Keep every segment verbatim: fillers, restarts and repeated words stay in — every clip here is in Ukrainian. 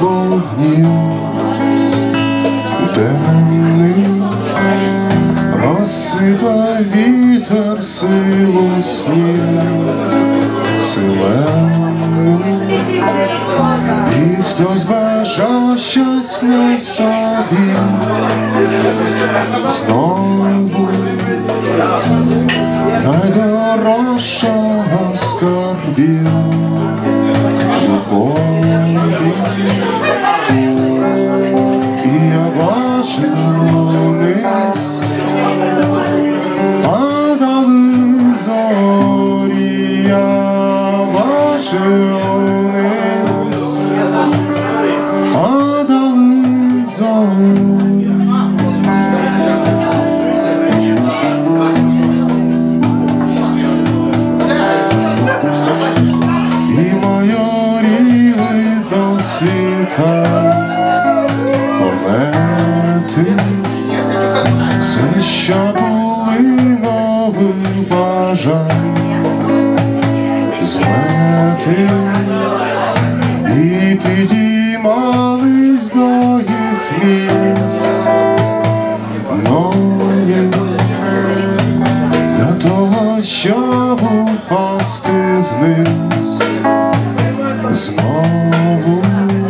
вогнів денний, розсипав вітер силу снів силенний, і хтось бажав щастя собі знову найдорожчого скарбів любові. І я бачив униз падали зорі, я бачив униз падали зорі. І майоріли до світа комети, все, що були нових бажань, злети, і підіймались до їх місць нові, для того, щоб упасти вниз знову.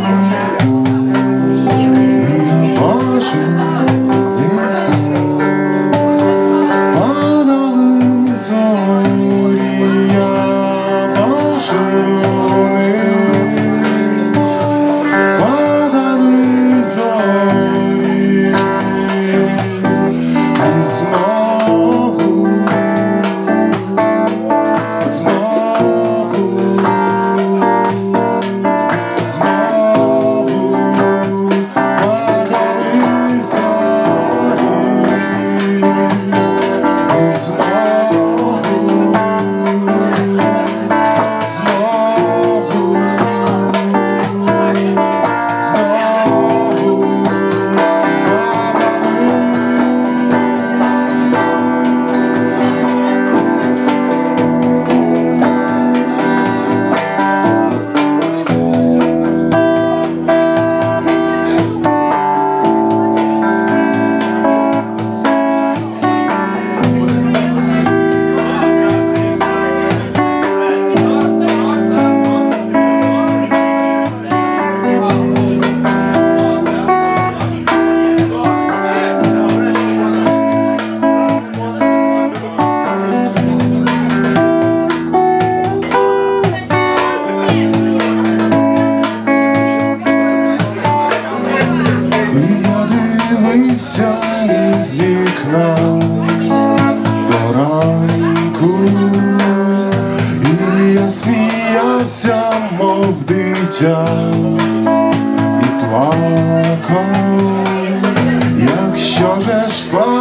Із вікна до ранку, і я сміявся, мов дитя, і плакав, якщо же ж